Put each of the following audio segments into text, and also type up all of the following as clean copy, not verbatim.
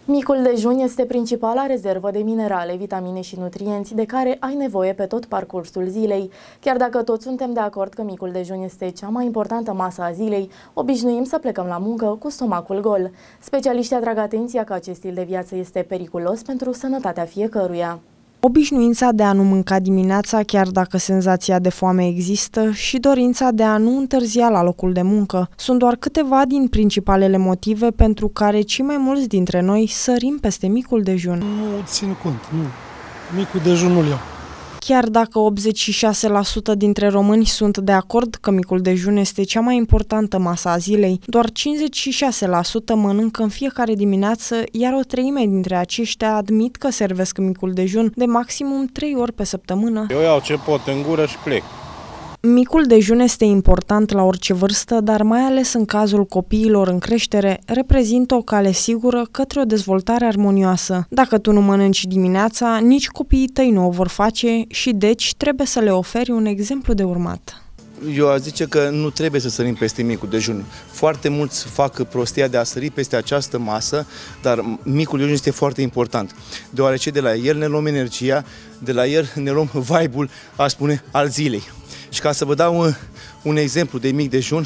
Micul dejun este principala rezervă de minerale, vitamine și nutrienți de care ai nevoie pe tot parcursul zilei. Chiar dacă toți suntem de acord că micul dejun este cea mai importantă masă a zilei, obișnuim să plecăm la muncă cu stomacul gol. Specialiștii atrag atenția că acest stil de viață este periculos pentru sănătatea fiecăruia. Obișnuința de a nu mânca dimineața, chiar dacă senzația de foame există, și dorința de a nu întârzia la locul de muncă sunt doar câteva din principalele motive pentru care cei mai mulți dintre noi sărim peste micul dejun. Nu țin cont, nu. Micul dejun nu-l iau. Chiar dacă 86% dintre români sunt de acord că micul dejun este cea mai importantă masă a zilei, doar 56% mănâncă în fiecare dimineață, iar o treime dintre aceștia admit că servesc micul dejun de maximum 3 ori pe săptămână. Eu iau ce pot în gură și plec. Micul dejun este important la orice vârstă, dar mai ales în cazul copiilor în creștere, reprezintă o cale sigură către o dezvoltare armonioasă. Dacă tu nu mănânci dimineața, nici copiii tăi nu o vor face și deci trebuie să le oferi un exemplu de urmat. Eu aș zice că nu trebuie să sărim peste micul dejun. Foarte mulți fac prostia de a sări peste această masă, dar micul dejun este foarte important, deoarece de la el ne luăm energia, de la el ne luăm vibe-ul, aș spune, al zilei. Și ca să vă dau un exemplu de mic dejun,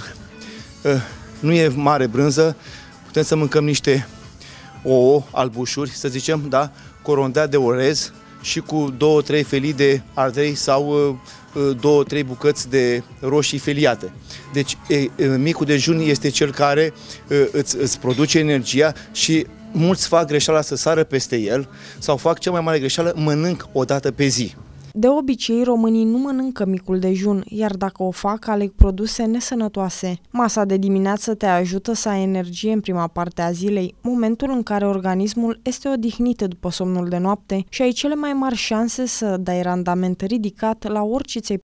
nu e mare brânză, putem să mâncăm niște ouă, albușuri, să zicem, da, cu o rondea de orez și cu 2-3 felii de ardei sau 2-3 bucăți de roșii feliate. Deci micul dejun este cel care îți produce energia și mulți fac greșeala să sară peste el sau fac cea mai mare greșeală, mănânc o dată pe zi. De obicei, românii nu mănâncă micul dejun, iar dacă o fac, aleg produse nesănătoase. Masa de dimineață te ajută să ai energie în prima parte a zilei, momentul în care organismul este odihnit după somnul de noapte și ai cele mai mari șanse să dai randament ridicat la orice ți-ai